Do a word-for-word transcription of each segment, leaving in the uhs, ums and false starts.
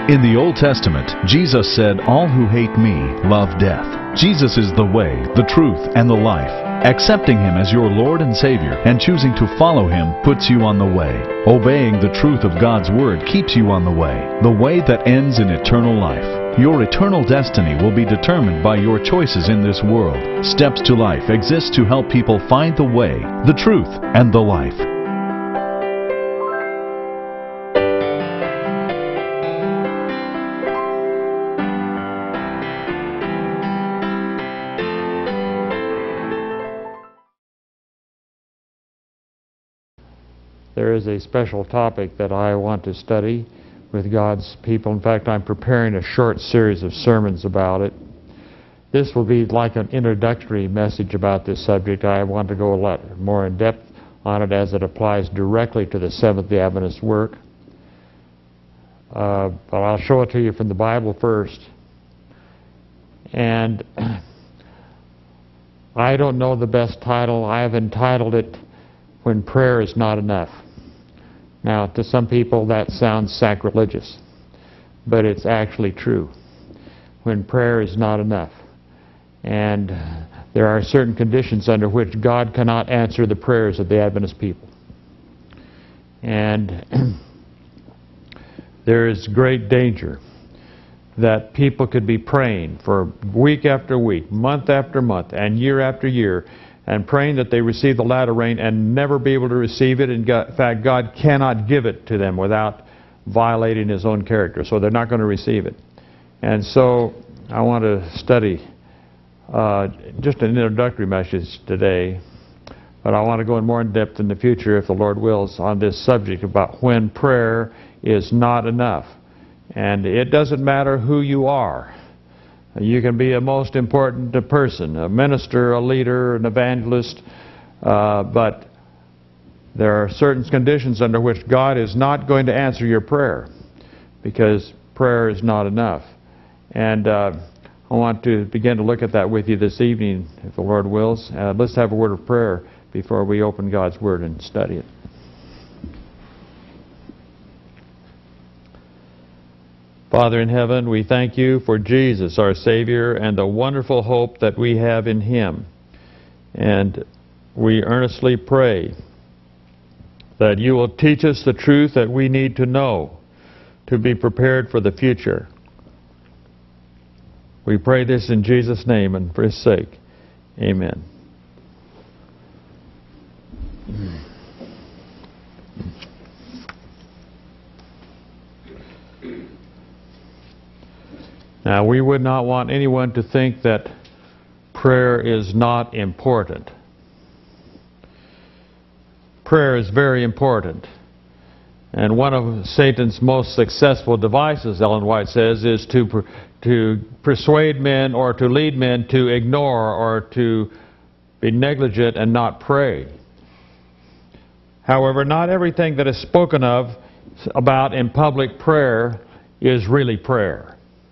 In the Old Testament, Jesus said, "All who hate me love death." Jesus is the way, the truth, and the life. Accepting Him as your Lord and Savior and choosing to follow Him puts you on the way. Obeying the truth of God's Word keeps you on the way, the way that ends in eternal life. Your eternal destiny will be determined by your choices in this world. Steps to Life exists to help people find the way, the truth, and the life. There is a special topic that I want to study with God's people. In fact, I'm preparing a short series of sermons about it. This will be like an introductory message about this subject. I want to go a lot more in depth on it as it applies directly to the Seventh-day Adventist work. Uh, but I'll show it to you from the Bible first. And I don't know the best title. I have entitled it, "When Prayer is Not Enough." Now, to some people that sounds sacrilegious, but it's actually true. When prayer is not enough. And there are certain conditions under which God cannot answer the prayers of the Adventist people. And there is great danger that people could be praying for week after week, month after month, and year after year, and praying that they receive the latter rain and never be able to receive it. In fact, God cannot give it to them without violating His own character, so they're not going to receive it. And so I want to study uh, just an introductory message today, but I want to go in more in depth in the future, if the Lord wills, on this subject about when prayer is not enough. And it doesn't matter who you are. You can be a most important person, a minister, a leader, an evangelist, uh, but there are certain conditions under which God is not going to answer your prayer, because prayer is not enough. And uh, I want to begin to look at that with you this evening, if the Lord wills. Uh, let's have a word of prayer before we open God's Word and study it. Father in heaven, we thank you for Jesus, our Savior, and the wonderful hope that we have in Him. And we earnestly pray that you will teach us the truth that we need to know to be prepared for the future. We pray this in Jesus' name and for His sake. Amen. Now, we would not want anyone to think that prayer is not important. Prayer is very important. And one of Satan's most successful devices, Ellen White says, is to, per, to persuade men or to lead men to ignore or to be negligent and not pray. However, not everything that is spoken of about in public prayer is really prayer.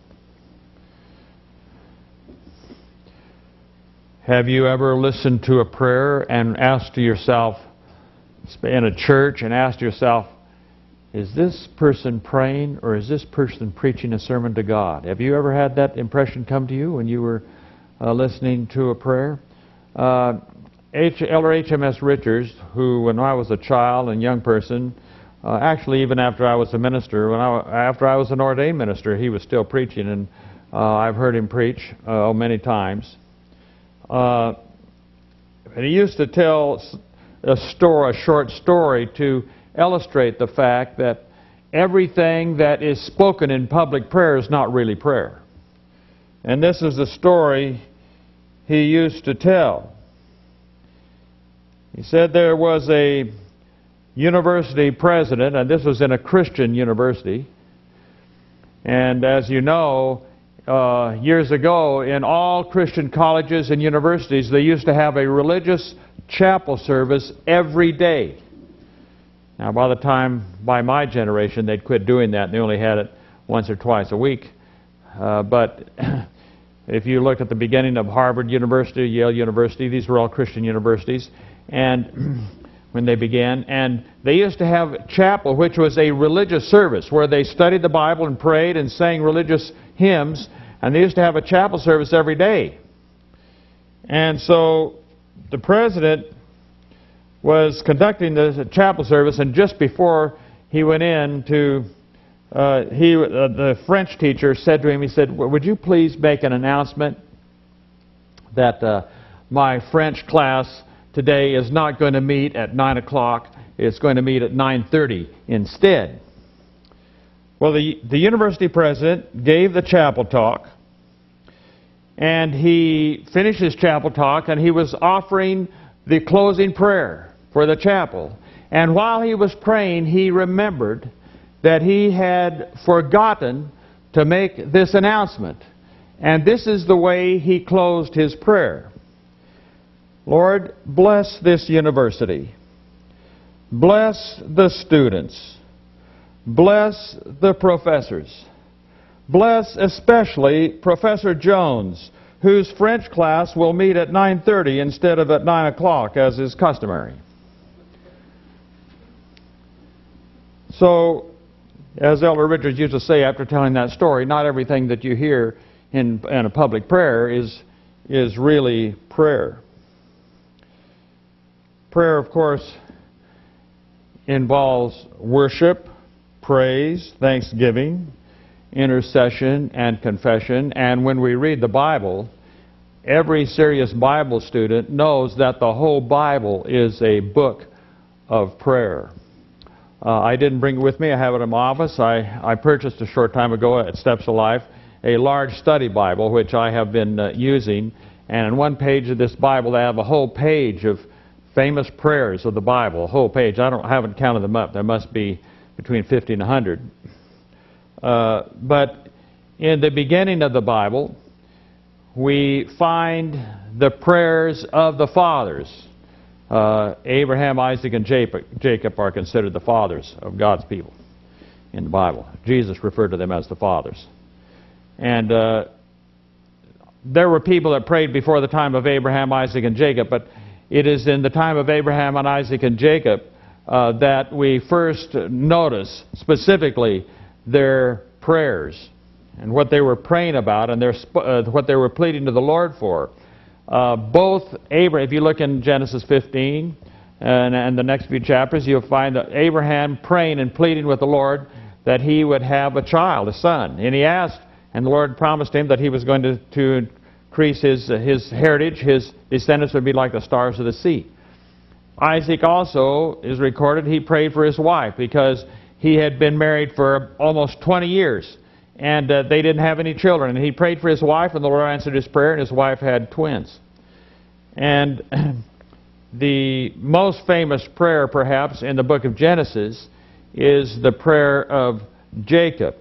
Have you ever listened to a prayer and asked yourself, in a church, and asked yourself, is this person praying or is this person preaching a sermon to God? Have you ever had that impression come to you when you were uh, listening to a prayer? Uh, H, Elder H M S Richards, who when I was a child and young person, uh, actually even after I was a minister, when I, after I was an ordained minister, he was still preaching, and uh, I've heard him preach uh, many times. Uh, and he used to tell a story, a short story, to illustrate the fact that everything that is spoken in public prayer is not really prayer. And this is the story he used to tell. He said there was a university president, and this was in a Christian university, and as you know, Uh, years ago, in all Christian colleges and universities, they used to have a religious chapel service every day. Now, by the time, by my generation, they'd quit doing that, and they only had it once or twice a week. Uh, but if you look at the beginning of Harvard University, Yale University, these were all Christian universities. And when they began, and they used to have chapel, which was a religious service where they studied the Bible and prayed and sang religious hymns, and they used to have a chapel service every day. And so the president was conducting the chapel service, and just before he went in to, uh, he, uh, the French teacher said to him, he said, would you please make an announcement that uh, my French class today is not going to meet at nine o'clock, it's going to meet at nine thirty instead. Well, the, the university president gave the chapel talk, and he finished his chapel talk, and he was offering the closing prayer for the chapel. And while he was praying, he remembered that he had forgotten to make this announcement. And this is the way he closed his prayer. Lord, bless this university. Bless the students. Bless the professors. Bless especially Professor Jones, whose French class will meet at nine thirty instead of at nine o'clock, as is customary. So, as Elder Richards used to say after telling that story, not everything that you hear in, in a public prayer is, is really prayer. Prayer, of course, involves worship, praise, thanksgiving, intercession, and confession. And when we read the Bible, every serious Bible student knows that the whole Bible is a book of prayer. Uh, I didn't bring it with me. I have it in my office. I, I purchased a short time ago at Steps of Life a large study Bible, which I have been uh, using. And on one page of this Bible, they have a whole page of famous prayers of the Bible, a whole page. I don't I haven't counted them up. There must be between fifty and a hundred. Uh, but in the beginning of the Bible, we find the prayers of the fathers. Uh, Abraham, Isaac, and Jacob are considered the fathers of God's people in the Bible. Jesus referred to them as the fathers. And uh, there were people that prayed before the time of Abraham, Isaac, and Jacob, but it is in the time of Abraham and Isaac and Jacob uh, that we first notice specifically their prayers and what they were praying about and their, uh, what they were pleading to the Lord for. Uh, both Abraham, if you look in Genesis fifteen and, and the next few chapters, you'll find that Abraham praying and pleading with the Lord that he would have a child, a son. And he asked, and the Lord promised him that he was going to, to increase his, uh, his heritage, his descendants would be like the stars of the sea. Isaac also is recorded, he prayed for his wife because he had been married for almost twenty years. And uh, they didn't have any children. And he prayed for his wife, and the Lord answered his prayer, and his wife had twins. And the most famous prayer, perhaps, in the book of Genesis is the prayer of Jacob.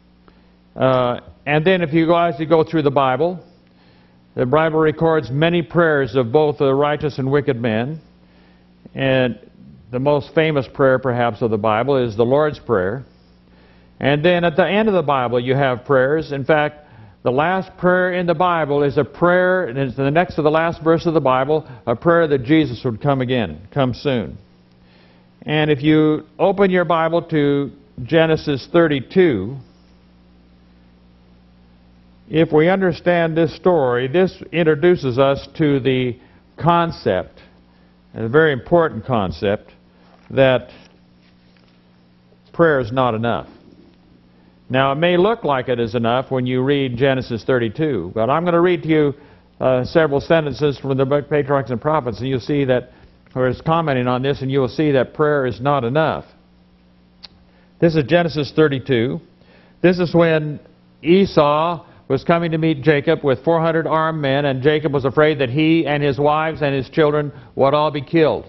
Uh, and then if you go, as you go through the Bible, the Bible records many prayers of both the righteous and wicked men. And the most famous prayer, perhaps, of the Bible is the Lord's Prayer. And then at the end of the Bible you have prayers. In fact, the last prayer in the Bible is a prayer, and it's the next to the last verse of the Bible, a prayer that Jesus would come again, come soon. And if you open your Bible to Genesis thirty-two, if we understand this story, this introduces us to the concept, a very important concept, that prayer is not enough. Now, it may look like it is enough when you read Genesis thirty-two, but I'm going to read to you uh, several sentences from the book Patriarchs and Prophets, and you'll see that, or is commenting on this, and you will see that prayer is not enough. This is Genesis thirty-two. This is when Esau was coming to meet Jacob with four hundred armed men, and Jacob was afraid that he and his wives and his children would all be killed.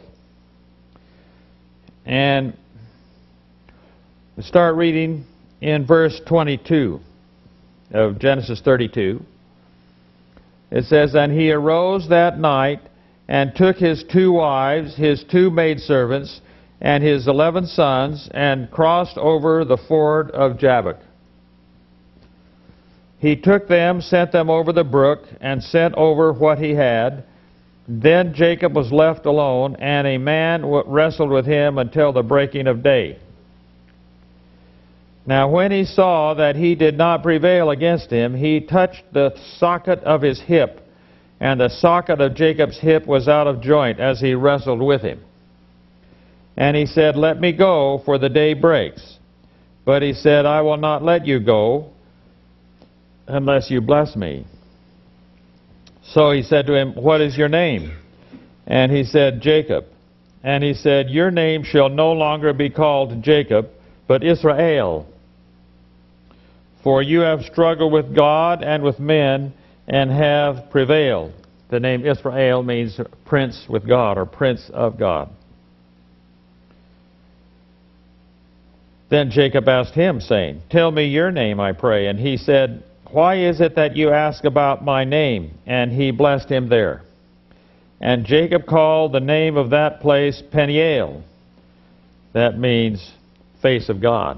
And we start reading in verse twenty-two of Genesis thirty-two. It says, "And he arose that night and took his two wives, his two maidservants, and his eleven sons, and crossed over the ford of Jabbok. He took them, sent them over the brook, and sent over what he had. Then Jacob was left alone, and a man w- wrestled with him until the breaking of day. Now when he saw that he did not prevail against him, he touched the socket of his hip, and the socket of Jacob's hip was out of joint as he wrestled with him. And he said, "Let me go, for the day breaks." But he said, "I will not let you go unless you bless me." So he said to him, "What is your name?" And he said, "Jacob." And he said, "Your name shall no longer be called Jacob, but Israel. For you have struggled with God and with men, and have prevailed." The name Israel means prince with God, or prince of God. Then Jacob asked him, saying, "Tell me your name, I pray." And he said, "Why is it that you ask about my name?" And he blessed him there. And Jacob called the name of that place Peniel. That means face of God.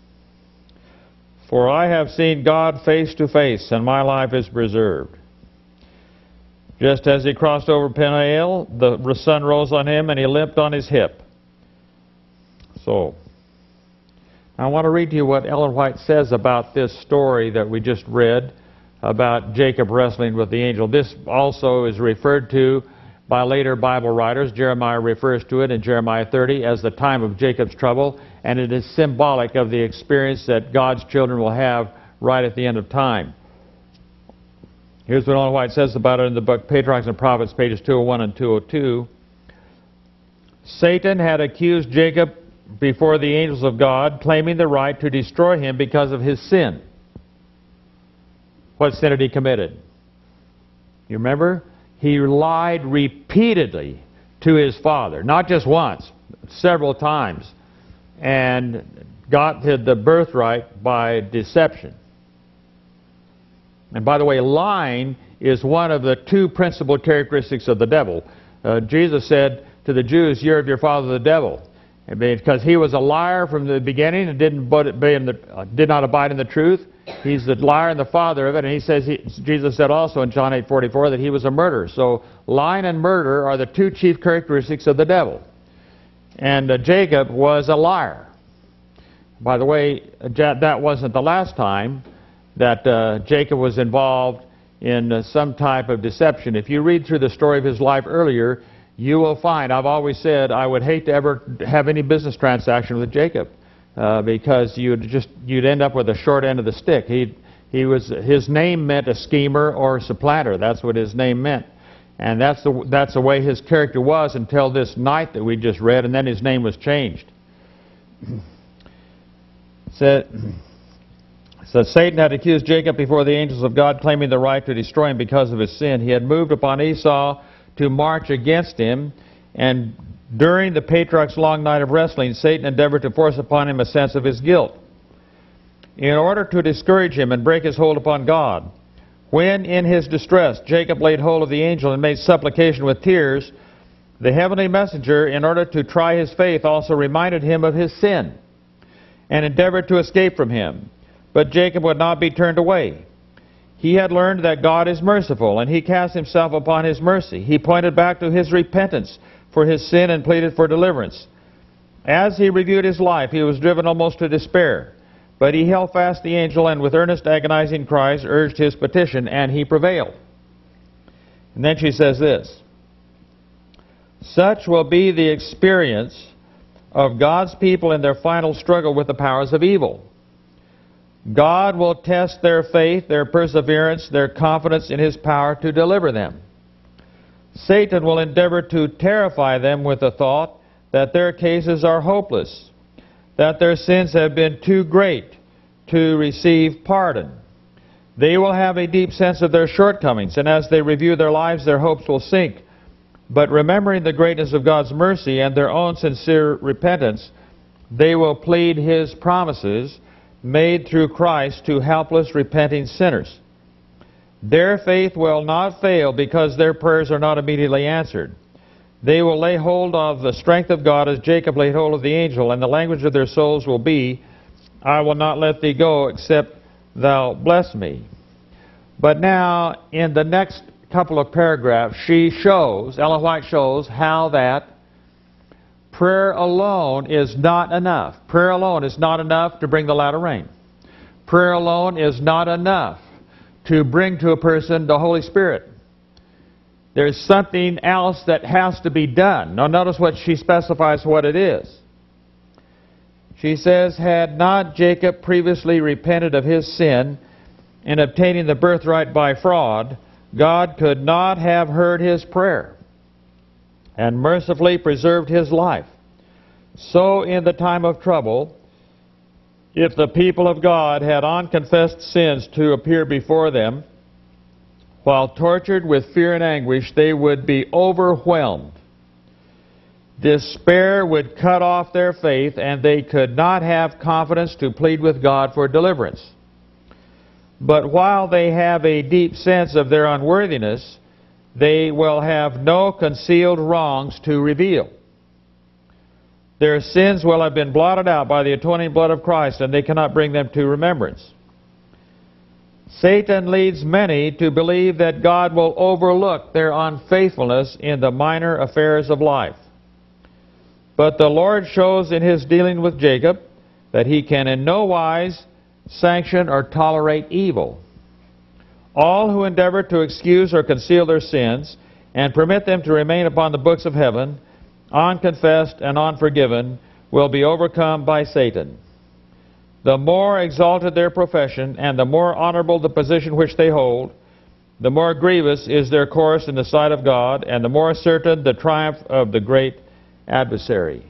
"For I have seen God face to face, and my life is preserved." Just as he crossed over Peniel, the sun rose on him, and he limped on his hip. So, I want to read to you what Ellen White says about this story that we just read about Jacob wrestling with the angel. This also is referred to by later Bible writers. Jeremiah refers to it in Jeremiah thirty as the time of Jacob's trouble, and it is symbolic of the experience that God's children will have right at the end of time. Here's what Ellen White says about it in the book Patriarchs and Prophets, pages two oh one and two oh two. Satan had accused Jacob before the angels of God, claiming the right to destroy him because of his sin. What sin had he committed? You remember? He lied repeatedly to his father, not just once, several times, and got the birthright by deception. And by the way, lying is one of the two principal characteristics of the devil. Uh, Jesus said to the Jews, "You're of your father the devil," because he was a liar from the beginning and didn't be in the, uh, did not abide in the truth. He's the liar and the father of it. And he says, he, Jesus said also in John eight forty-four that he was a murderer. So lying and murder are the two chief characteristics of the devil. And uh, Jacob was a liar. By the way, that wasn't the last time that uh, Jacob was involved in uh, some type of deception. If you read through the story of his life earlier, you will find, I've always said, I would hate to ever have any business transaction with Jacob uh, because you'd just you'd end up with a short end of the stick. He he was his name meant a schemer or a supplanter. That's what his name meant, and that's the that's the way his character was until this night that we just read, and then his name was changed. Said. So Satan had accused Jacob before the angels of God, claiming the right to destroy him because of his sin. He had moved upon Esau to march against him, and during the patriarch's long night of wrestling, Satan endeavored to force upon him a sense of his guilt in order to discourage him and break his hold upon God. When in his distress Jacob laid hold of the angel and made supplication with tears, the heavenly messenger, in order to try his faith, also reminded him of his sin and endeavored to escape from him. But Jacob would not be turned away. He had learned that God is merciful, and he cast himself upon his mercy. He pointed back to his repentance for his sin and pleaded for deliverance. As he reviewed his life, he was driven almost to despair. But he held fast the angel and with earnest agonizing cries urged his petition, and he prevailed. And then she says this, "Such will be the experience of God's people in their final struggle with the powers of evil. God will test their faith, their perseverance, their confidence in his power to deliver them. Satan will endeavor to terrify them with the thought that their cases are hopeless, that their sins have been too great to receive pardon. They will have a deep sense of their shortcomings, and as they review their lives, their hopes will sink. But remembering the greatness of God's mercy and their own sincere repentance, they will plead his promises made through Christ to helpless, repenting sinners. Their faith will not fail because their prayers are not immediately answered. They will lay hold of the strength of God as Jacob laid hold of the angel, and the language of their souls will be, 'I will not let thee go except thou bless me.'" But now, in the next couple of paragraphs, she shows, Ellen White shows, how that prayer alone is not enough. Prayer alone is not enough to bring the latter rain. Prayer alone is not enough to bring to a person the Holy Spirit. There's something else that has to be done. Now notice what she specifies what it is. She says, had not Jacob previously repented of his sin in obtaining the birthright by fraud, God could not have heard his prayer and mercifully preserved his life. So in the time of trouble, if the people of God had unconfessed sins to appear before them, while tortured with fear and anguish, they would be overwhelmed. Despair would cut off their faith, and they could not have confidence to plead with God for deliverance. But while they have a deep sense of their unworthiness, they will have no concealed wrongs to reveal. Their sins will have been blotted out by the atoning blood of Christ, and they cannot bring them to remembrance. Satan leads many to believe that God will overlook their unfaithfulness in the minor affairs of life. But the Lord shows in his dealing with Jacob that he can in no wise sanction or tolerate evil. All who endeavor to excuse or conceal their sins and permit them to remain upon the books of heaven, unconfessed and unforgiven, will be overcome by Satan. The more exalted their profession and the more honorable the position which they hold, the more grievous is their course in the sight of God, and the more certain the triumph of the great adversary.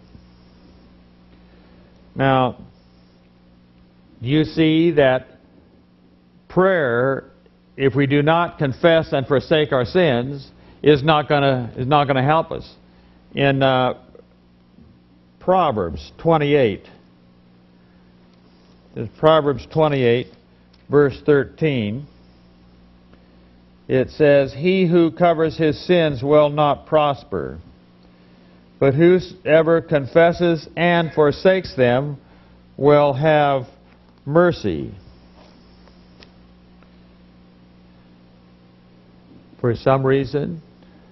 Now, you see that prayer, if we do not confess and forsake our sins, is not going to is not going to help us. In uh, Proverbs twenty-eight, Proverbs twenty-eight, verse thirteen, it says, "He who covers his sins will not prosper, but whoever confesses and forsakes them will have mercy." For some reason,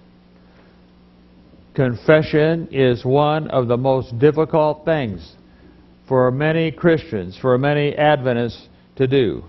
confession is one of the most difficult things for many Christians, for many Adventists to do.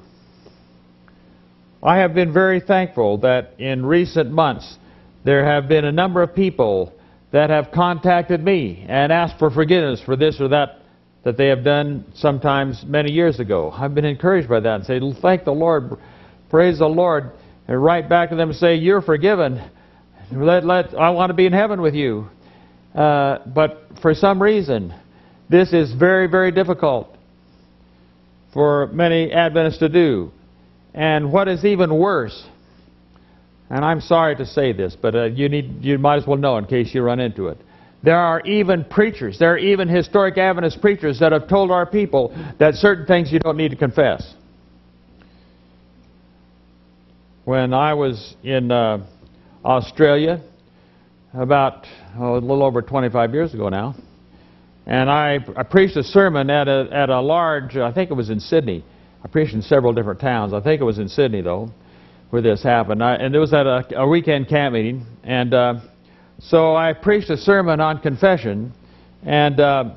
I have been very thankful that in recent months there have been a number of people that have contacted me and asked for forgiveness for this or that that they have done sometimes many years ago. I've been encouraged by that and say, thank the Lord, praise the Lord, and write back to them and say, you're forgiven. Let, let, I want to be in heaven with you. Uh, but for some reason, this is very, very difficult for many Adventists to do. And what is even worse, and I'm sorry to say this, but uh, you need, you might as well know in case you run into it. There are even preachers, there are even historic Adventist preachers that have told our people that certain things you don't need to confess. When I was in uh, Australia, about oh, a little over twenty-five years ago now, and I, I preached a sermon at a, at a large, I think it was in Sydney. I preached in several different towns. I think it was in Sydney, though, where this happened. I, and it was at a, a weekend camp meeting. And uh, so I preached a sermon on confession. And uh,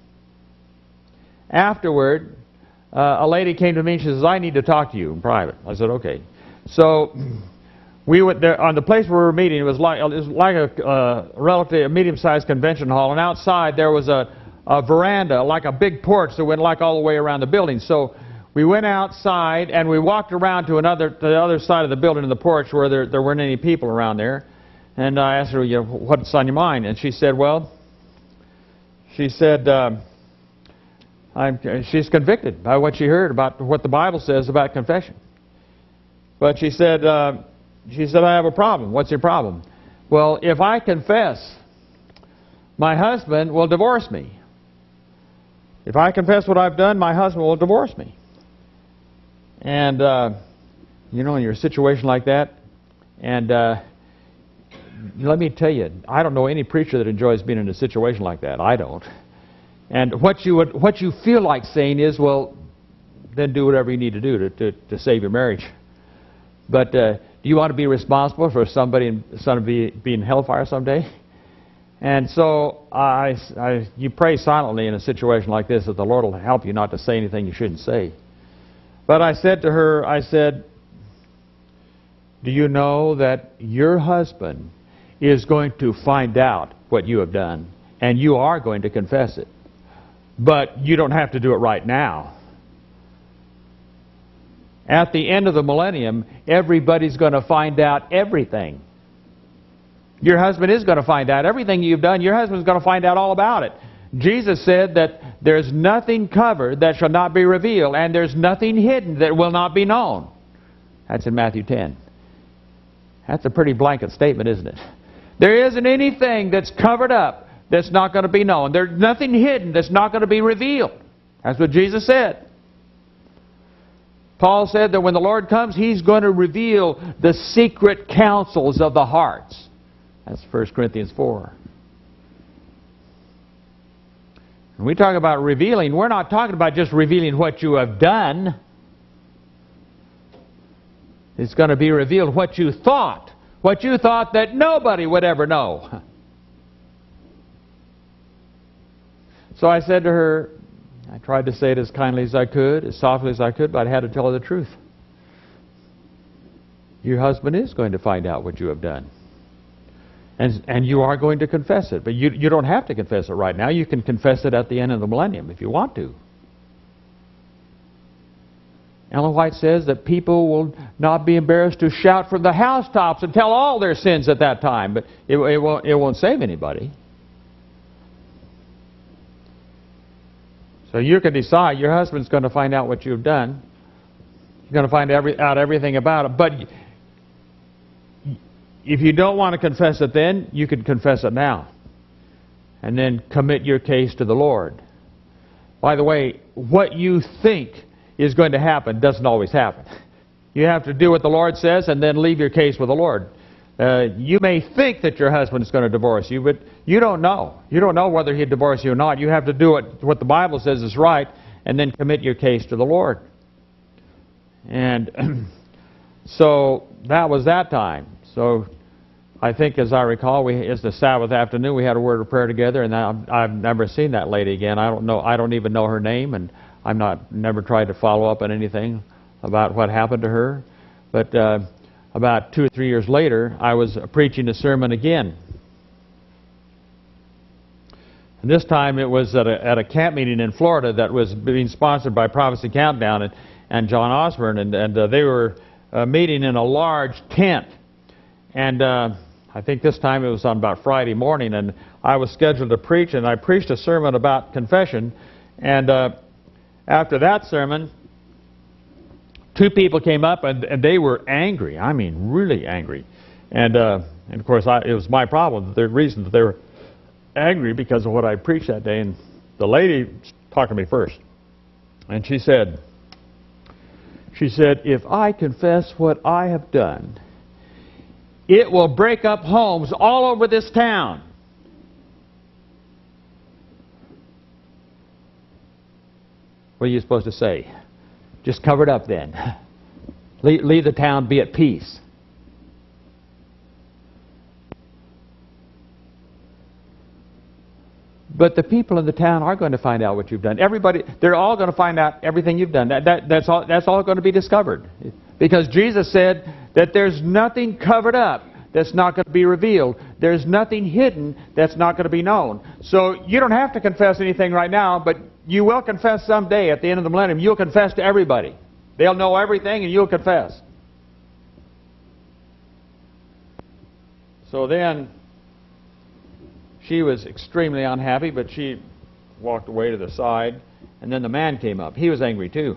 afterward, uh, a lady came to me and she says, I need to talk to you in private. I said, okay. So we went there, on the place where we were meeting, it was like, it was like a, uh, relatively a medium-sized convention hall. And outside there was a, a veranda, like a big porch that went like all the way around the building. So we went outside and we walked around to another to the other side of the building, in the porch, where there, there weren't any people around there. And I asked her, you know, what's on your mind? And she said, well, she said, uh, I'm, she's convicted by what she heard about what the Bible says about confession. But she said, uh, she said, I have a problem. What's your problem? Well, if I confess, my husband will divorce me. If I confess what I've done, my husband will divorce me. And, uh, you know, in your situation like that, and uh, let me tell you, I don't know any preacher that enjoys being in a situation like that. I don't. And what you would, what you feel like saying is, well, then do whatever you need to do to, to, to save your marriage. But uh, do you want to be responsible for somebody in, somebody being in hellfire someday? And so I, I, you pray silently in a situation like this that the Lord will help you not to say anything you shouldn't say. But I said to her, I said, do you know that your husband is going to find out what you have done, and you are going to confess it? But you don't have to do it right now. At the end of the millennium, everybody's going to find out everything. Your husband is going to find out everything you've done. Your husband's going to find out all about it. Jesus said that there's nothing covered that shall not be revealed, and there's nothing hidden that will not be known. That's in Matthew ten. That's a pretty blanket statement, isn't it? There isn't anything that's covered up that's not going to be known. There's nothing hidden that's not going to be revealed. That's what Jesus said. Paul said that when the Lord comes, He's going to reveal the secret counsels of the hearts. That's First Corinthians four. When we talk about revealing, we're not talking about just revealing what you have done. It's going to be revealed what you thought. What you thought that nobody would ever know. So I said to her, I tried to say it as kindly as I could, as softly as I could, but I had to tell her the truth. Your husband is going to find out what you have done. And, and you are going to confess it. But you, you don't have to confess it right now. You can confess it at the end of the millennium if you want to. Ellen White says that people will not be embarrassed to shout from the housetops and tell all their sins at that time. But it, it, won't, it won't save anybody. So you can decide. Your husband's going to find out what you've done. You're going to find every, out everything about it. But if you don't want to confess it then, you can confess it now. And then commit your case to the Lord. By the way, what you think is going to happen doesn't always happen. You have to do what the Lord says and then leave your case with the Lord. Uh, you may think that your husband is going to divorce you, but you don't know. You don't know whether he'd divorce you or not. You have to do what, what the Bible says is right and then commit your case to the Lord. And so that was that time. So I think, as I recall, we, it's the Sabbath afternoon, we had a word of prayer together, and I've, I've never seen that lady again. I don't know. I don't even know her name, and I'm not never tried to follow up on anything about what happened to her. But uh, about two or three years later, I was preaching a sermon again. And this time it was at a, at a camp meeting in Florida that was being sponsored by Prophecy Countdown and, and John Osborne, and, and uh, they were uh, meeting in a large tent. And uh, I think this time it was on about Friday morning, and I was scheduled to preach, and I preached a sermon about confession. And uh, after that sermon, two people came up, and, and they were angry. I mean, really angry. And, uh, and of course, I, it was my problem. The reason that they were angry because of what I preached that day. And the lady talked to me first. And she said, she said, if I confess what I have done, it will break up homes all over this town. What are you supposed to say? Just cover it up then. Leave, leave the town, be at peace. But the people in the town are going to find out what you've done. Everybody, they're all going to find out everything you've done. That, that, that's all, that's all going to be discovered. Because Jesus said that there's nothing covered up that's not going to be revealed. There's nothing hidden that's not going to be known. So you don't have to confess anything right now, but you will confess someday at the end of the millennium. You'll confess to everybody. They'll know everything and you'll confess. So then she was extremely unhappy, but she walked away to the side, and then the man came up. He was angry too.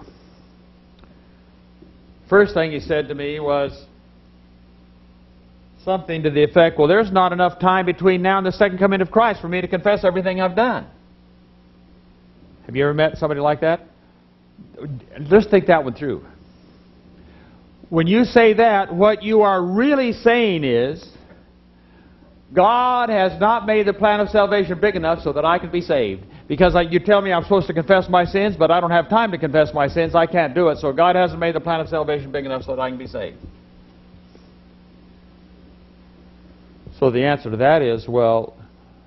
First thing he said to me was something to the effect, well, there's not enough time between now and the second coming of Christ for me to confess everything I've done. Have you ever met somebody like that? Let's think that one through. When you say that, what you are really saying is, God has not made the plan of salvation big enough so that I can be saved. Because I, you tell me I'm supposed to confess my sins, but I don't have time to confess my sins. I can't do it. So God hasn't made the plan of salvation big enough so that I can be saved. So the answer to that is, well,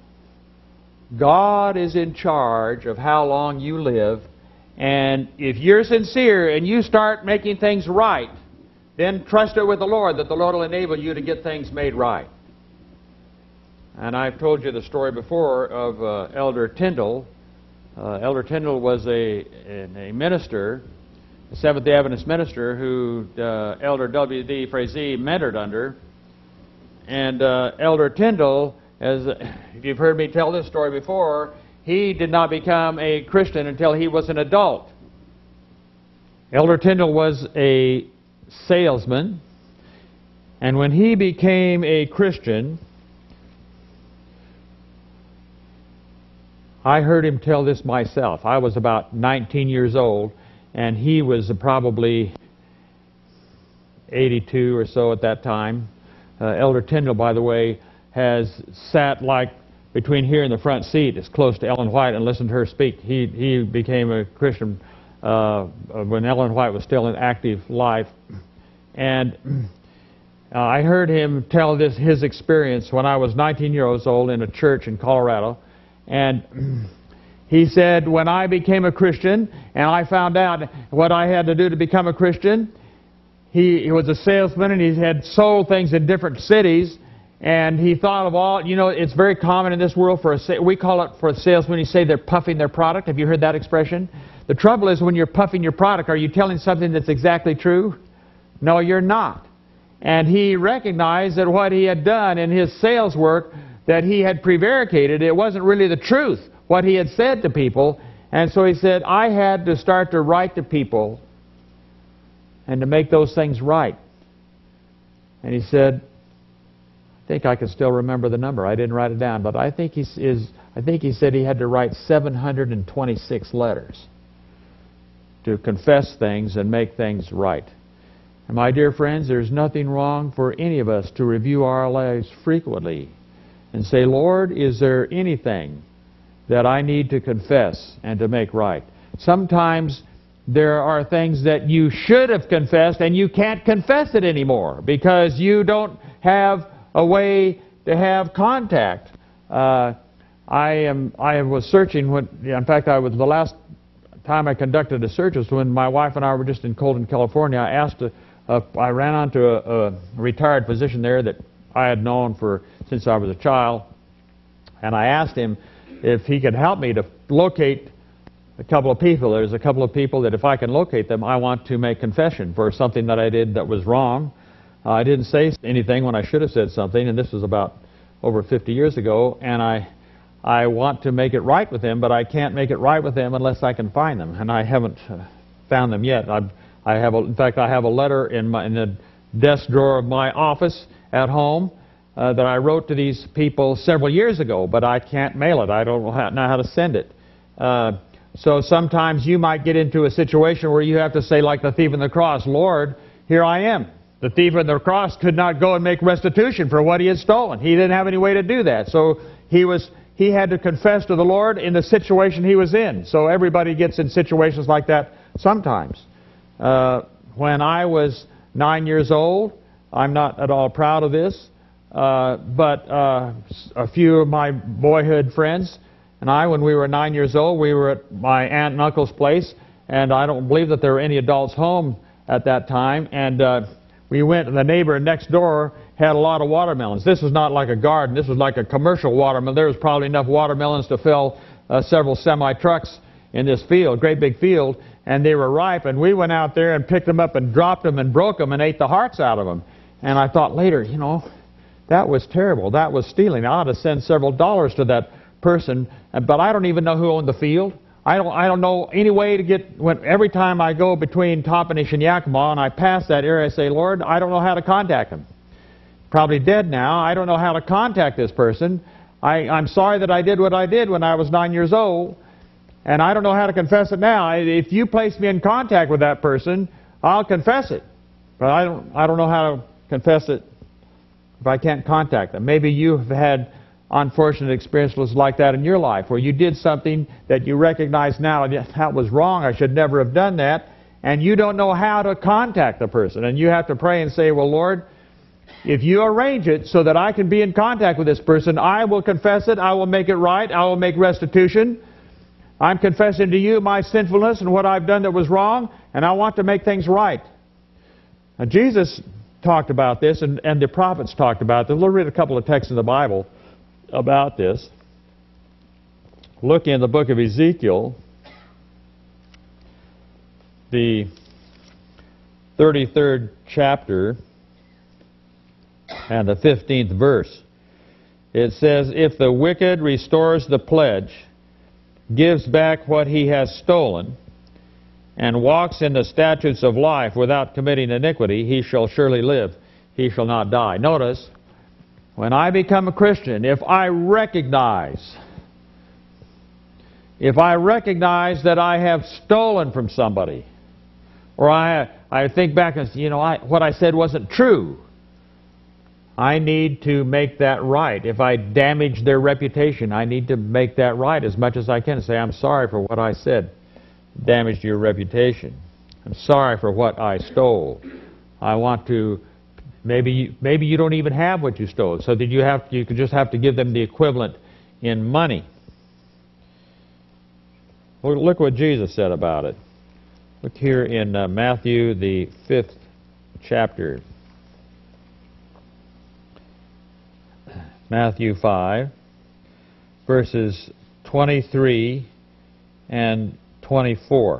God is in charge of how long you live, and if you're sincere and you start making things right, then trust it with the Lord that the Lord will enable you to get things made right. And I've told you the story before of uh, Elder Tyndall. Uh, Elder Tyndall was a, a minister, a Seventh-day Adventist minister, who uh, Elder W D Frazee mentored under. And uh, Elder Tyndall, as if you've heard me tell this story before, he did not become a Christian until he was an adult. Elder Tyndall was a salesman, and when he became a Christian, I heard him tell this myself. I was about nineteen years old, and he was probably eighty-two or so at that time. Uh, Elder Tyndall, by the way, has sat like between here and the front seat, as close to Ellen White, and listened to her speak. He, he became a Christian uh, when Ellen White was still in active life. And uh, I heard him tell this his experience when I was nineteen years old in a church in Colorado. And he said, when I became a Christian and I found out what I had to do to become a Christian, he, he was a salesman and he had sold things in different cities, and he thought of all, you know, it's very common in this world for a, we call it for a salesman, you say they're puffing their product. Have you heard that expression? The trouble is when you're puffing your product, are you telling something that's exactly true? No, you're not. And he recognized that what he had done in his sales work, that he had prevaricated, it wasn't really the truth, what he had said to people. And so he said, I had to start to write to people and to make those things right. And he said, I think I can still remember the number. I didn't write it down, but I think he is. I think he said he had to write seven hundred twenty-six letters to confess things and make things right. And my dear friends, there's nothing wrong for any of us to review our lives frequently and say, Lord, is there anything that I need to confess and to make right? Sometimes there are things that you should have confessed and you can't confess it anymore because you don't have a way to have contact. Uh, I am. I was searching when, in fact, I was the last time I conducted a search was when my wife and I were just in Colton, California. I asked, a, a, I ran onto a, a retired physician there that I had known for since I was a child, and I asked him if he could help me to locate a couple of people. There's a couple of people that if I can locate them, I want to make confession for something that I did that was wrong. Uh, I didn't say anything when I should have said something, and this was about over fifty years ago, and I I want to make it right with them, but I can't make it right with them unless I can find them, and I haven't uh, found them yet. I've, I have, a, in fact, I have a letter in, my, in the desk drawer of my office at home uh, that I wrote to these people several years ago, but I can't mail it. I don't know how, know how to send it. Uh, so sometimes you might get into a situation where you have to say, like the thief on the cross, Lord, here I am. The thief on the cross could not go and make restitution for what he had stolen. He didn't have any way to do that. So he was he had to confess to the Lord in the situation he was in. So everybody gets in situations like that sometimes. Uh, when I was nine years old, I'm not at all proud of this, uh, but uh, a few of my boyhood friends and I, when we were nine years old, we were at my aunt and uncle's place, and I don't believe that there were any adults home at that time, and uh, we went, and the neighbor next door had a lot of watermelons. This was not like a garden. This was like a commercial watermelon. There was probably enough watermelons to fill uh, several semi-trucks in this field, great big field, and they were ripe, and we went out there and picked them up and dropped them and broke them and ate the hearts out of them. And I thought later, you know, that was terrible. That was stealing. I ought to send several dollars to that person, but I don't even know who owned the field. I don't, I don't know any way to get, when, every time I go between Toppenish and Yakima and I pass that area, I say, Lord, I don't know how to contact him. Probably dead now. I don't know how to contact this person. I, I'm sorry that I did what I did when I was nine years old, and I don't know how to confess it now. If you place me in contact with that person, I'll confess it. But I don't, I don't know how to confess it if I can't contact them. Maybe you've had unfortunate experiences like that in your life, where you did something that you recognize now, that was wrong, I should never have done that, and you don't know how to contact the person. And you have to pray and say, well, Lord, If you arrange it so that I can be in contact with this person, I will confess it, I will make it right, I will make restitution. I'm confessing to you my sinfulness and what I've done that was wrong, and I want to make things right. Now, Jesus talked about this, and, and the prophets talked about this. We'll read a couple of texts in the Bible about this. Look in the book of Ezekiel, the thirty-third chapter, and the fifteenth verse. It says, "If the wicked restores the pledge, gives back what he has stolen, and walks in the statutes of life without committing iniquity, he shall surely live, he shall not die." Notice, when I become a Christian, if I recognize, if I recognize that I have stolen from somebody, or I, I think back and say, you know, I, what I said wasn't true, I need to make that right. If I damage their reputation, I need to make that right as much as I can. Say, I'm sorry for what I said damaged your reputation. I'm sorry for what I stole. I want to, maybe maybe you don't even have what you stole, so that you have you could just have to give them the equivalent in money. Well, look what Jesus said about it. Look here in uh, Matthew, the fifth chapter. Matthew five, verses twenty-three and twenty-four.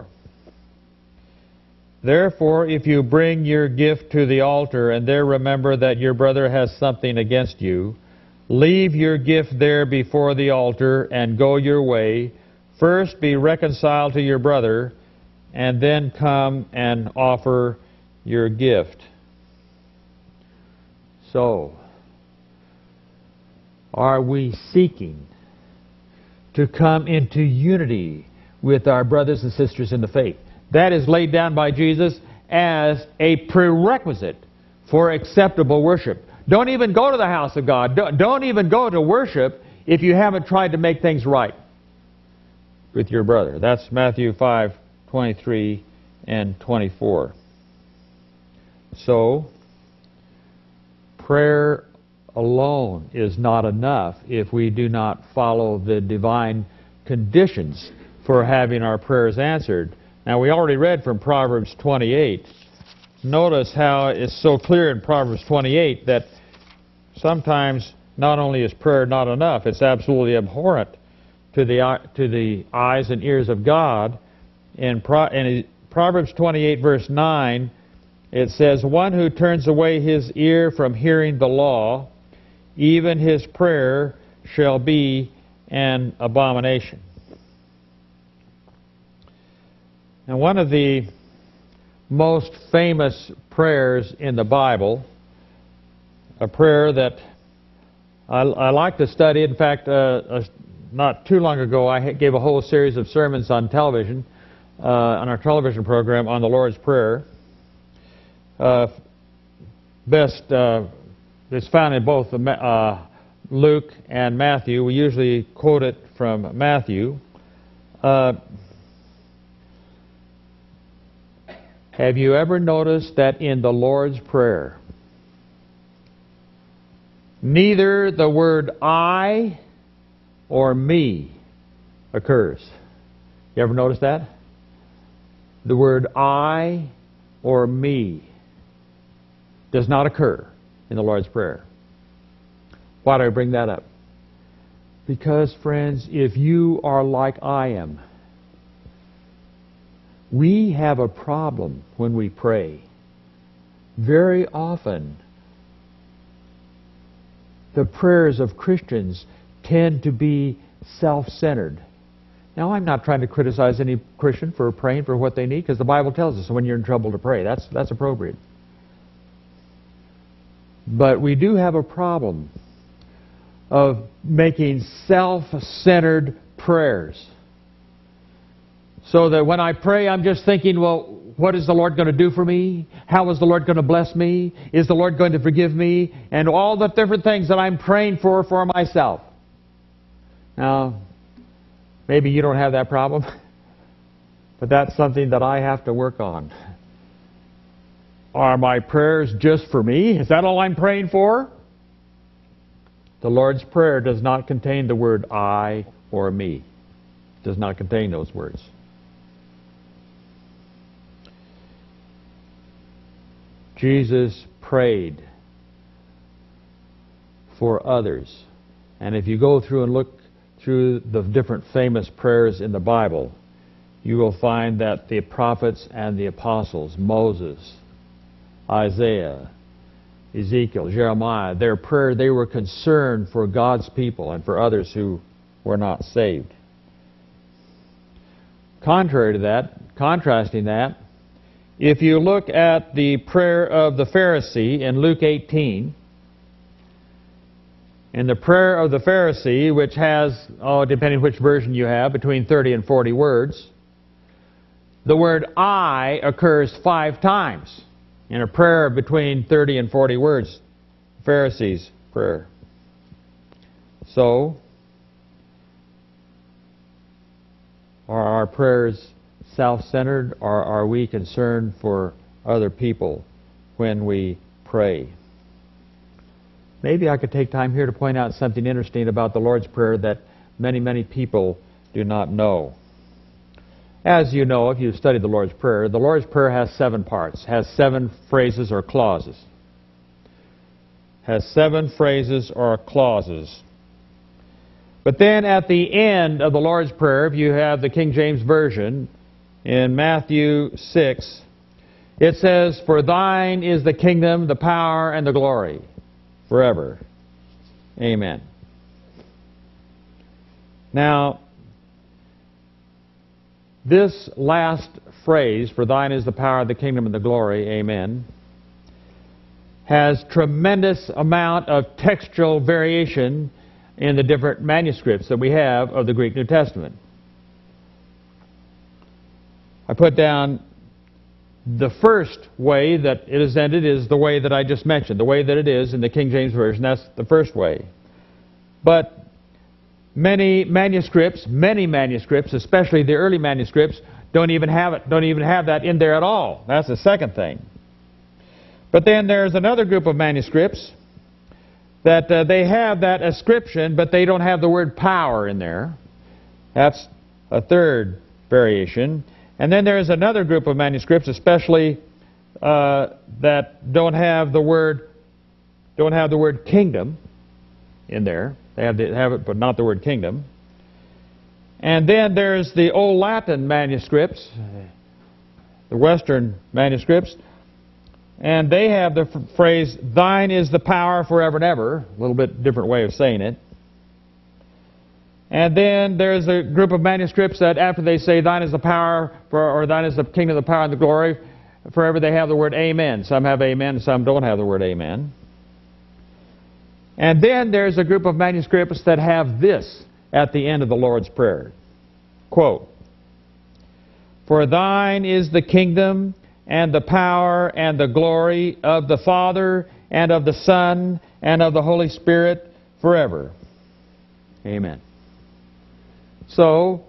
"Therefore, if you bring your gift to the altar, and there remember that your brother has something against you, leave your gift there before the altar, and go your way. First be reconciled to your brother, and then come and offer your gift." So, are we seeking to come into unity with our brothers and sisters in the faith? That is laid down by Jesus as a prerequisite for acceptable worship. Don't even go to the house of God. Don't, don't even go to worship if you haven't tried to make things right with your brother. That's Matthew five, twenty-three and twenty-four. So, prayer alone is not enough if we do not follow the divine conditions for having our prayers answered. Now, we already read from Proverbs twenty-eight. Notice how it's so clear in Proverbs twenty-eight that sometimes not only is prayer not enough, it's absolutely abhorrent to the, to the eyes and ears of God. In, Pro, in Proverbs twenty-eight, verse nine, it says, "One who turns away his ear from hearing the law, even his prayer shall be an abomination." Now, one of the most famous prayers in the Bible, a prayer that I, I like to study. In fact, uh, uh, not too long ago, I gave a whole series of sermons on television, uh, on our television program on the Lord's Prayer. Uh, best, uh, it's found in both uh, Luke and Matthew. We usually quote it from Matthew. Uh, have you ever noticed that in the Lord's Prayer, neither the word I or me occurs? You ever notice that? The word I or me does not occur in the Lord's Prayer. Why do I bring that up? Because, friends, if you are like I am, we have a problem when we pray. Very often, the prayers of Christians tend to be self-centered. Now, I'm not trying to criticize any Christian for praying for what they need, because the Bible tells us when you're in trouble to pray. That's, that's appropriate. But we do have a problem of making self-centered prayers. So that when I pray, I'm just thinking, well, what is the Lord going to do for me? How is the Lord going to bless me? Is the Lord going to forgive me? And all the different things that I'm praying for for myself. Now, maybe you don't have that problem, but that's something that I have to work on. are my prayers just for me? Is that all I'm praying for? The Lord's Prayer does not contain the word I or me. It does not contain those words. Jesus prayed for others. And if you go through and look through the different famous prayers in the Bible, you will find that the prophets and the apostles, Moses, Isaiah, Ezekiel, Jeremiah, their prayer, they were concerned for God's people and for others who were not saved. Contrary to that, contrasting that, if you look at the prayer of the Pharisee in Luke eighteen, in the prayer of the Pharisee, which has, oh, depending which version you have, between thirty and forty words, the word I occurs five times in a prayer between thirty and forty words, Pharisee's prayer. So, are our prayers self-centered, or are we concerned for other people when we pray? Maybe I could take time here to point out something interesting about the Lord's Prayer that many, many people do not know. As you know, if you've studied the Lord's Prayer, the Lord's Prayer has seven parts, has seven phrases or clauses. Has seven phrases or clauses. But then at the end of the Lord's Prayer, if you have the King James Version, in Matthew six, it says, "For thine is the kingdom, the power, and the glory, forever. Amen." Now, this last phrase, "For thine is the power, the kingdom, and the glory, amen," has tremendous amount of textual variation in the different manuscripts that we have of the Greek New Testament. I put down the first way that it is ended is the way that I just mentioned, the way that it is in the King James Version. That's the first way. But many manuscripts, many manuscripts, especially the early manuscripts, don't even have it, don't even have that in there at all. That's the second thing. But then there's another group of manuscripts that uh, they have that ascription, but they don't have the word power in there. That's a third variation. And then there's another group of manuscripts, especially uh, that don't have the word don't have the word kingdom in there. They have, the, have it, but not the word kingdom. And then there's the Old Latin manuscripts, the Western manuscripts, and they have the phrase, "Thine is the power forever and ever," a little bit different way of saying it. And then there's a group of manuscripts that after they say, "Thine is the power," for, or "Thine is the kingdom, the power, and the glory," forever they have the word amen. Some have amen, some don't have the word amen. And then there's a group of manuscripts that have this at the end of the Lord's Prayer. Quote, "For thine is the kingdom, and the power, and the glory of the Father, and of the Son, and of the Holy Spirit, forever. Amen." So,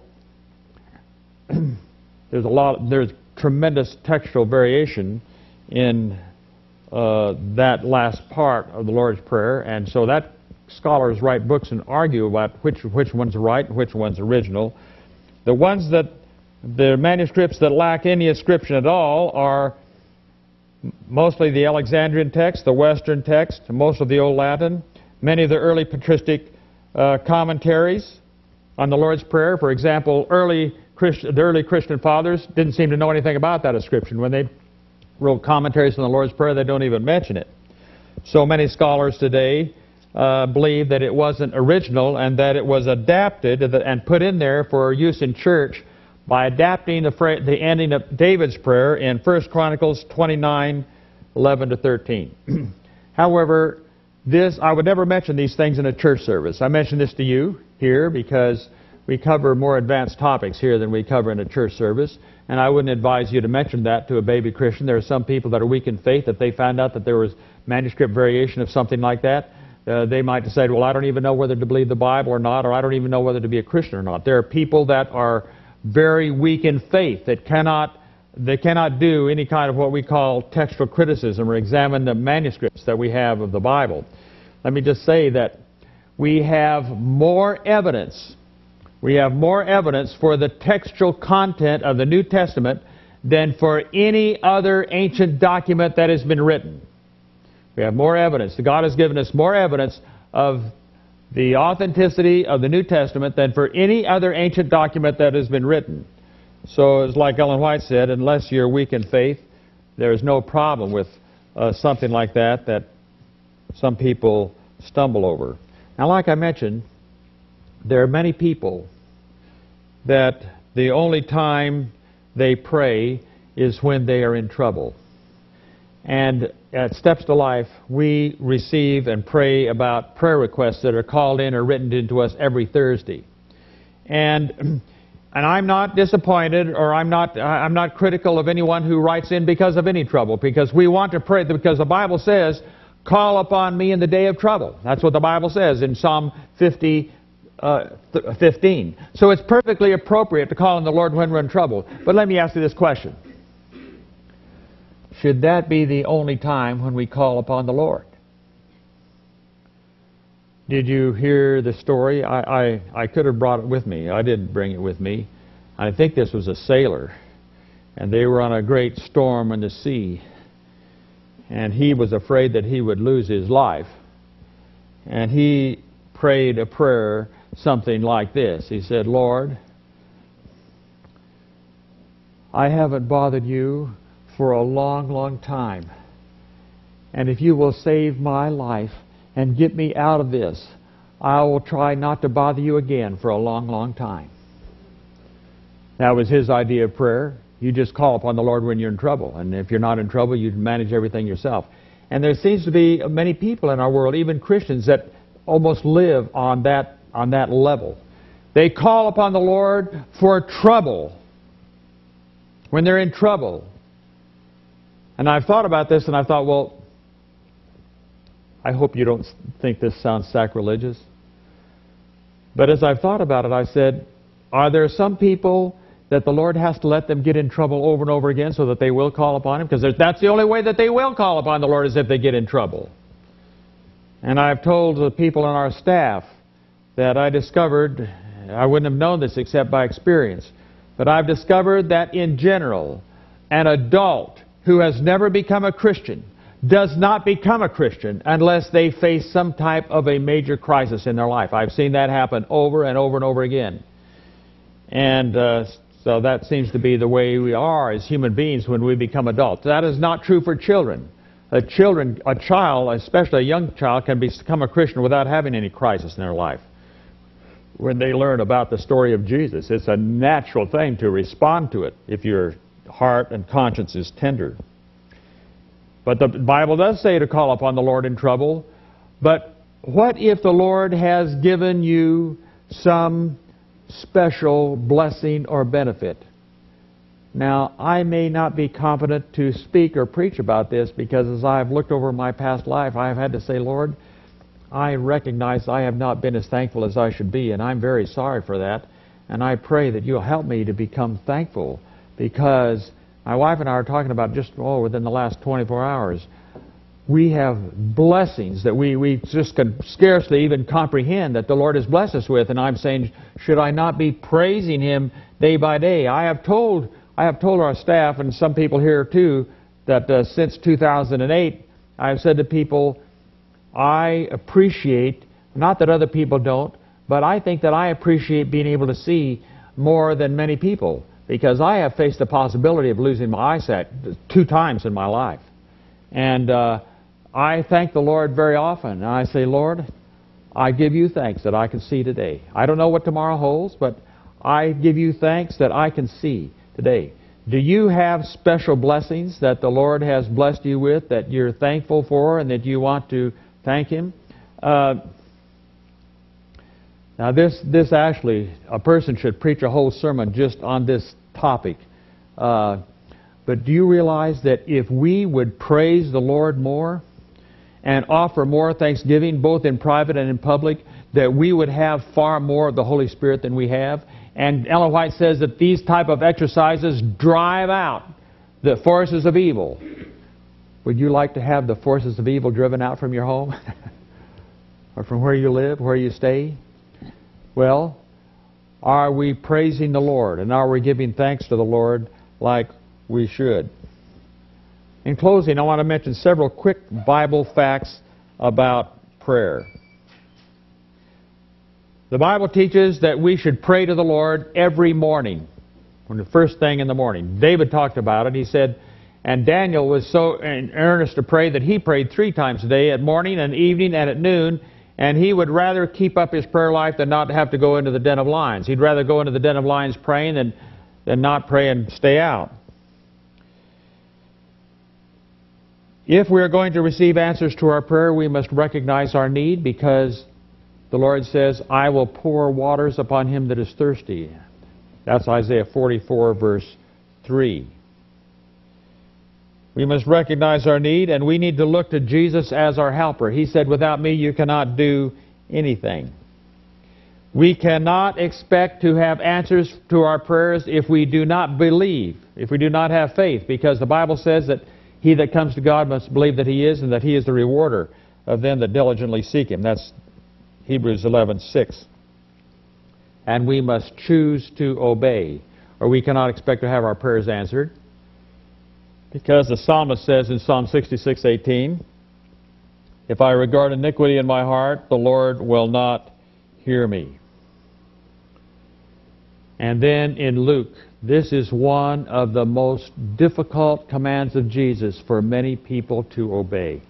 there's a lot, there's tremendous textual variation in uh, that last part of the Lord's Prayer, and so that scholars write books and argue about which which one's right and which one's original. The ones that, the manuscripts that lack any ascription at all are mostly the Alexandrian text, the Western text, most of the Old Latin, many of the early patristic uh, commentaries on the Lord's Prayer. For example, early Christ the early Christian fathers didn't seem to know anything about that ascription. When they wrote commentaries on the Lord's Prayer, they don't even mention it. So many scholars today uh, believe that it wasn't original and that it was adapted and put in there for use in church by adapting the, the ending of David's prayer in First Chronicles twenty-nine, eleven to thirteen. However, this, I would never mention these things in a church service. I mention this to you here because we cover more advanced topics here than we cover in a church service, and I wouldn't advise you to mention that to a baby Christian. There are some people that are weak in faith. If they found out that there was manuscript variation of something like that, uh, they might decide, well, I don't even know whether to believe the Bible or not, or I don't even know whether to be a Christian or not. There are people that are very weak in faith, that cannot they cannot do any kind of what we call textual criticism or examine the manuscripts that we have of the Bible. Let me just say that we have more evidence. We have more evidence for the textual content of the New Testament than for any other ancient document that has been written. We have more evidence. God has given us more evidence of the authenticity of the New Testament than for any other ancient document that has been written. So it's like Ellen White said, unless you're weak in faith, there is no problem with uh, something like that that some people stumble over. Now, like I mentioned, there are many people that the only time they pray is when they are in trouble. And at Steps to Life, we receive and pray about prayer requests that are called in or written into us every Thursday. And and I'm not disappointed, or I'm not I'm not critical of anyone who writes in because of any trouble, because we want to pray, because the Bible says, "Call upon me in the day of trouble." That's what the Bible says in Psalm fifty, uh, fifteen. So it's perfectly appropriate to call on the Lord when we're in trouble. But let me ask you this question. Should that be the only time when we call upon the Lord? Did you hear the story? I, I, I could have brought it with me. I didn't bring it with me. I think this was a sailor, and they were on a great storm in the sea, and he was afraid that he would lose his life. And he prayed a prayer something like this. He said, "Lord, I haven't bothered you for a long, long time. And if you will save my life and get me out of this, I will try not to bother you again for a long, long time." That was his idea of prayer. You just call upon the Lord when you're in trouble. And if you're not in trouble, you manage everything yourself. And there seems to be many people in our world, even Christians, that almost live on that, on that level. They call upon the Lord for trouble, when they're in trouble. And I've thought about this, and I thought, well, I hope you don't think this sounds sacrilegious. But as I've thought about it, I said, are there some people that the Lord has to let them get in trouble over and over again so that they will call upon Him? Because that's the only way that they will call upon the Lord, is if they get in trouble. And I've told the people on our staff that I discovered, I wouldn't have known this except by experience, but I've discovered that in general, an adult who has never become a Christian does not become a Christian unless they face some type of a major crisis in their life. I've seen that happen over and over and over again. And uh, so that seems to be the way we are as human beings when we become adults. That is not true for children. A, children, a child, especially a young child, can become a Christian without having any crisis in their life. When they learn about the story of Jesus, it's a natural thing to respond to it if your heart and conscience is tender. But the Bible does say to call upon the Lord in trouble. But what if the Lord has given you some special blessing or benefit? Now, I may not be competent to speak or preach about this, because as I've looked over my past life, I've had to say, Lord, I recognize I have not been as thankful as I should be, and I'm very sorry for that. And I pray that you'll help me to become thankful, because my wife and I are talking about just, oh, within the last twenty-four hours, we have blessings that we, we just can scarcely even comprehend that the Lord has blessed us with. And I'm saying, should I not be praising Him day by day? I have told, I have told our staff, and some people here too, that uh, since two thousand eight, I have said to people, I appreciate, not that other people don't, but I think that I appreciate being able to see more than many people, because I have faced the possibility of losing my eyesight two times in my life. And uh, I thank the Lord very often. And I say, Lord, I give you thanks that I can see today. I don't know what tomorrow holds, but I give you thanks that I can see today. Do you have special blessings that the Lord has blessed you with that you're thankful for and that you want to thank Him? Uh, now this, this actually, a person should preach a whole sermon just on this topic. Uh, but do you realize that if we would praise the Lord more and offer more thanksgiving, both in private and in public, that we would have far more of the Holy Spirit than we have? And Ellen White says that these type of exercises drive out the forces of evil. Would you like to have the forces of evil driven out from your home? Or from where you live, where you stay? Well, are we praising the Lord? And are we giving thanks to the Lord like we should? In closing, I want to mention several quick Bible facts about prayer. The Bible teaches that we should pray to the Lord every morning, when the first thing in the morning. David talked about it. He said, and Daniel was so in earnest to pray that he prayed three times a day, at morning and evening and at noon, and he would rather keep up his prayer life than not have to go into the den of lions. He'd rather go into the den of lions praying than, than not pray and stay out. If we are going to receive answers to our prayer, we must recognize our need, because the Lord says, I will pour waters upon him that is thirsty. That's Isaiah forty-four, verse three. We must recognize our need, and we need to look to Jesus as our helper. He said, without me you cannot do anything. We cannot expect to have answers to our prayers if we do not believe, if we do not have faith, because the Bible says that he that comes to God must believe that he is, and that he is the rewarder of them that diligently seek him. That's Hebrews eleven six. And we must choose to obey, or we cannot expect to have our prayers answered. Because the psalmist says in Psalm sixty-six eighteen, if I regard iniquity in my heart, the Lord will not hear me. And then in Luke, this is one of the most difficult commands of Jesus for many people to obey.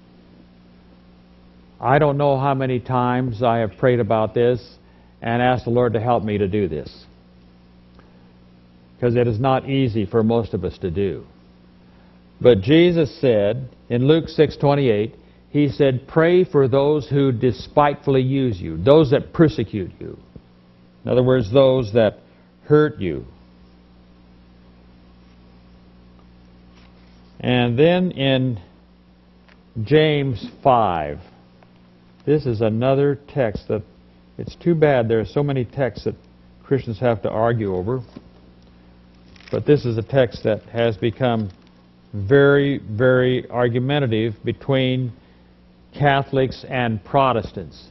I don't know how many times I have prayed about this and asked the Lord to help me to do this, because it is not easy for most of us to do. But Jesus said in Luke six twenty-eight, he said, pray for those who despitefully use you, those that persecute you. In other words, those that hurt you. And then in James five, this is another text that, it's too bad there are so many texts that Christians have to argue over. But this is a text that has become very, very argumentative between Catholics and Protestants.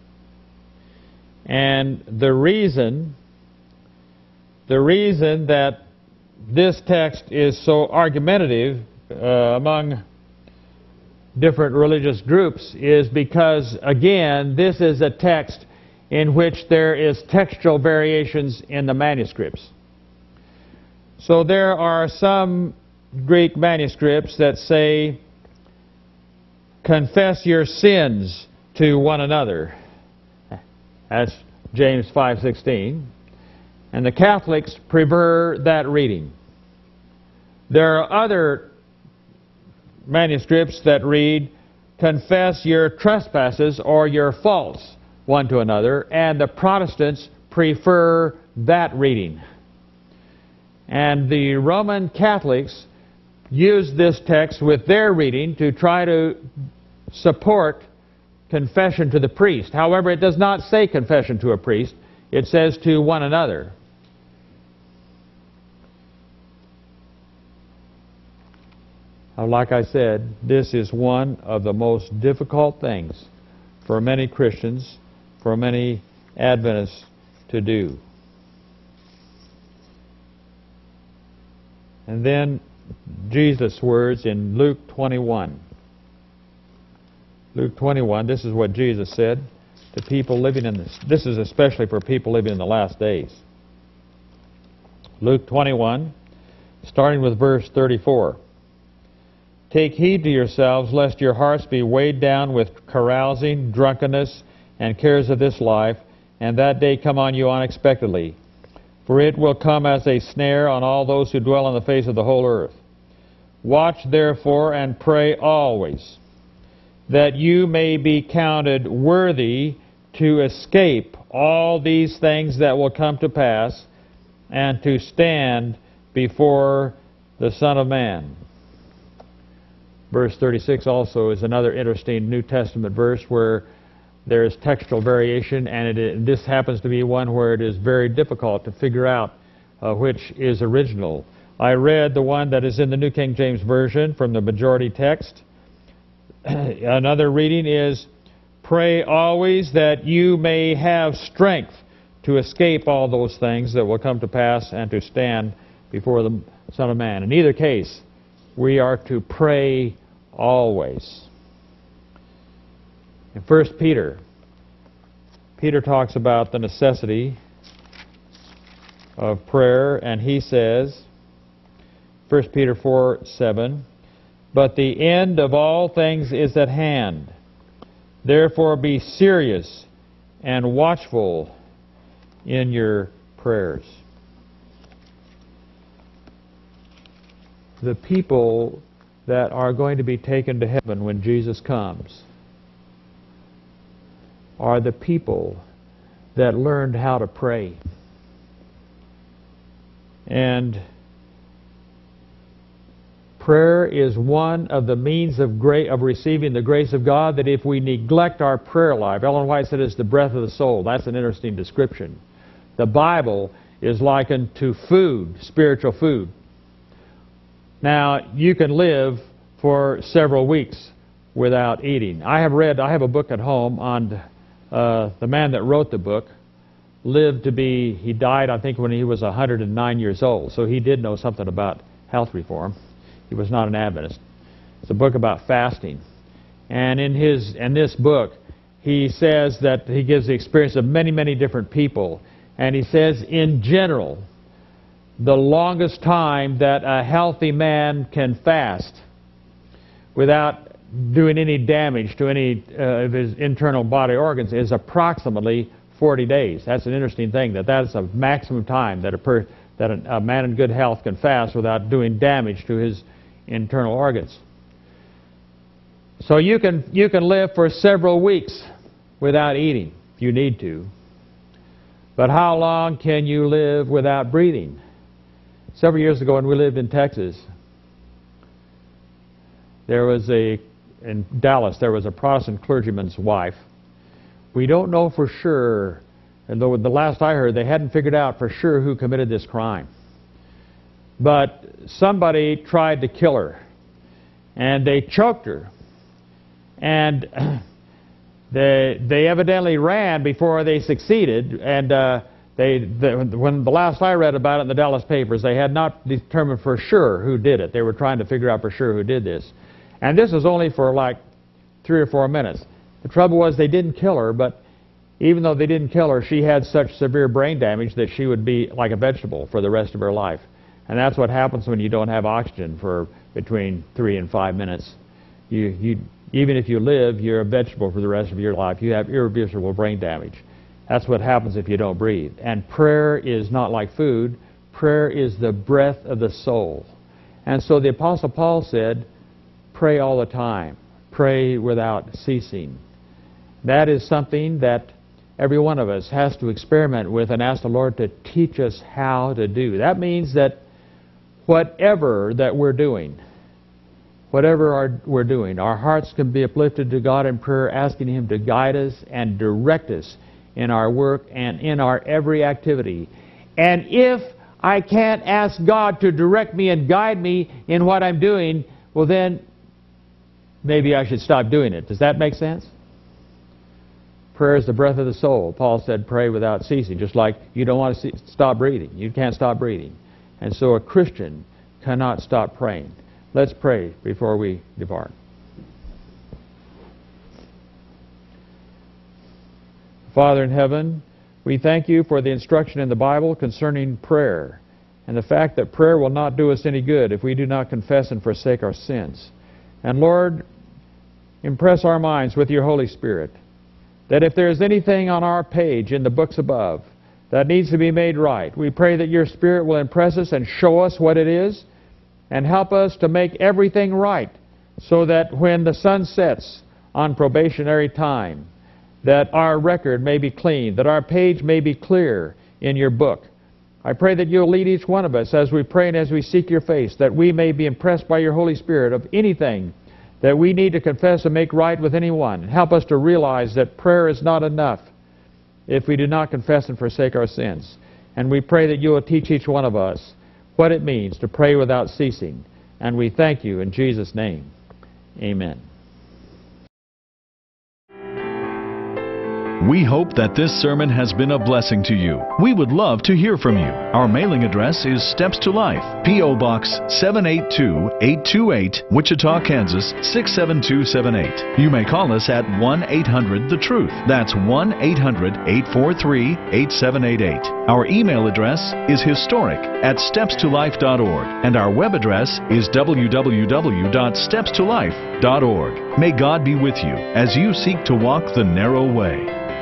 And the reason, the reason that this text is so argumentative uh, among different religious groups is because, again, this is a text in which there is textual variations in the manuscripts. So there are some Greek manuscripts that say, confess your sins to one another. That's James five sixteen. And the Catholics prefer that reading. There are other manuscripts that read, confess your trespasses or your faults one to another, and the Protestants prefer that reading. And the Roman Catholics use this text with their reading to try to support confession to the priest. However, it does not say confession to a priest. It says to one another. Like I said, this is one of the most difficult things for many Christians, for many Adventists to do. And then Jesus' words in Luke twenty-one. Luke twenty-one, this is what Jesus said to people living in this. This is especially for people living in the last days. Luke twenty-one, starting with verse thirty-four. Take heed to yourselves, lest your hearts be weighed down with carousing, drunkenness, and cares of this life, and that day come on you unexpectedly. For it will come as a snare on all those who dwell on the face of the whole earth. Watch therefore and pray always, that you may be counted worthy to escape all these things that will come to pass, and to stand before the Son of Man. Verse thirty-six also is another interesting New Testament verse where there is textual variation, and it, this happens to be one where it is very difficult to figure out uh, which is original. I read the one that is in the New King James Version from the majority text. Another reading is, pray always that you may have strength to escape all those things that will come to pass and to stand before the Son of Man. In either case, we are to pray always. In First Peter, Peter talks about the necessity of prayer, and he says, First Peter four seven, but the end of all things is at hand. Therefore be serious and watchful in your prayers. The people that are going to be taken to heaven when Jesus comes are the people that learned how to pray. And prayer is one of the means of, gra of receiving the grace of God, that if we neglect our prayer life, Ellen White said it's the breath of the soul. That's an interesting description. The Bible is likened to food, spiritual food. Now, you can live for several weeks without eating. I have read, I have a book at home on uh, the man that wrote the book, lived to be, he died I think when he was one hundred nine years old, so he did know something about health reform. He was not an Adventist. It's a book about fasting. And in his in this book, he says that he gives the experience of many, many different people. And he says, in general, the longest time that a healthy man can fast without doing any damage to any uh, of his internal body organs is approximately forty days. That's an interesting thing, that that is a maximum time that a, per, that a, a man in good health can fast without doing damage to his internal organs. So you can, you can live for several weeks without eating if you need to. But how long can you live without breathing? Several years ago when we lived in Texas, there was a, in Dallas, there was a Protestant clergyman's wife. We don't know for sure, and though the last I heard, they hadn't figured out for sure who committed this crime. But somebody tried to kill her, and they choked her. And they, they evidently ran before they succeeded, and uh, they, they, when the last I read about it in the Dallas papers, they had not determined for sure who did it. They were trying to figure out for sure who did this. And this was only for like three or four minutes. The trouble was they didn't kill her, but even though they didn't kill her, she had such severe brain damage that she would be like a vegetable for the rest of her life. And that's what happens when you don't have oxygen for between three and five minutes. You, you, even if you live, you're a vegetable for the rest of your life. You have irreversible brain damage. That's what happens if you don't breathe. And prayer is not like food. Prayer is the breath of the soul. And so the Apostle Paul said, pray all the time. Pray without ceasing. That is something that every one of us has to experiment with and ask the Lord to teach us how to do. That means that whatever that we're doing, whatever our, we're doing, our hearts can be uplifted to God in prayer, asking Him to guide us and direct us in our work and in our every activity. And if I can't ask God to direct me and guide me in what I'm doing, well then, maybe I should stop doing it. Does that make sense? Prayer is the breath of the soul. Paul said pray without ceasing, just like you don't want to see, stop breathing. You can't stop breathing. And so a Christian cannot stop praying. Let's pray before we depart. Father in heaven, we thank you for the instruction in the Bible concerning prayer and the fact that prayer will not do us any good if we do not confess and forsake our sins. And Lord, impress our minds with your Holy Spirit that if there is anything on our page in the books above that needs to be made right, we pray that your Spirit will impress us and show us what it is and help us to make everything right so that when the sun sets on probationary time, that our record may be clean, that our page may be clear in your book. I pray that you'll lead each one of us as we pray and as we seek your face, that we may be impressed by your Holy Spirit of anything that we need to confess and make right with anyone. Help us to realize that prayer is not enough if we do not confess and forsake our sins. And we pray that you will teach each one of us what it means to pray without ceasing. And we thank you in Jesus' name. Amen. We hope that this sermon has been a blessing to you. We would love to hear from you. Our mailing address is Steps to Life, P O Box seven eight two, eight two eight, Wichita, Kansas six seven two seven eight. You may call us at one eight hundred the truth. That's one eight hundred, eight four three, eight seven eight eight. Our email address is historic at steps to life dot org, and our web address is w w w dot steps to life dot org. May God be with you as you seek to walk the narrow way.